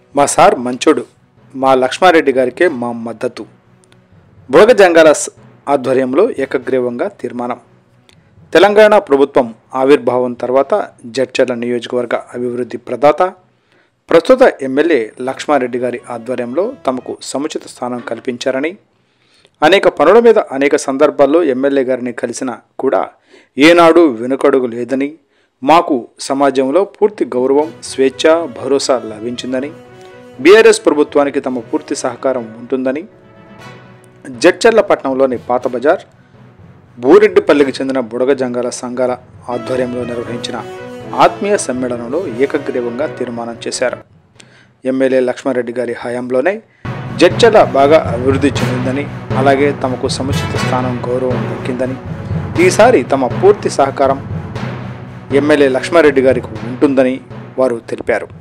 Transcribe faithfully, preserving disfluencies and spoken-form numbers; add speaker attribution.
Speaker 1: మా సార్ మంచోడు, మా లక్ష్మారెడ్డి గారికే మా మద్దతు. బుడగ జంగాల ఆధ్వర్యంలో ఏకగ్రీవంగా తీర్మానం. తెలంగాణ ప్రభుత్వం ఆవిర్భావం తర్వాత జడ్చర్ల నియోజకవర్గ అభివృద్ధి ప్రదాత, ప్రస్తుత ఎమ్మెల్యే లక్ష్మారెడ్డి గారి ఆధ్వర్యంలో తమకు సముచిత స్థానం కల్పించారని, అనేక పనుల మీద అనేక సందర్భాల్లో ఎమ్మెల్యే గారిని కలిసినా కూడా ఏనాడు వెనుకడుగు లేదని, మాకు సమాజంలో పూర్తి గౌరవం, స్వేచ్ఛ, భరోసా లభించిందని, బీఆర్ఎస్ ప్రభుత్వానికి తమ పూర్తి సహకారం ఉంటుందని జడ్చర్ల పట్టణంలోని పాత బజార్ బూరెడ్డిపల్లికి చెందిన బుడగ జంగాల సంఘాల ఆధ్వర్యంలో నిర్వహించిన ఆత్మీయ సమ్మేళనంలో ఏకగ్రీవంగా తీర్మానం చేశారు. ఎమ్మెల్యే లక్ష్మారెడ్డి గారి హయాంలోనే జడ్చర్ల బాగా అభివృద్ధి చెందిందని, అలాగే తమకు సముచిత స్థానం, గౌరవం దక్కిందని, ఈసారి తమ పూర్తి సహకారం ఎమ్మెల్యే లక్ష్మారెడ్డి గారికి ఉంటుందని వారు తెలిపారు.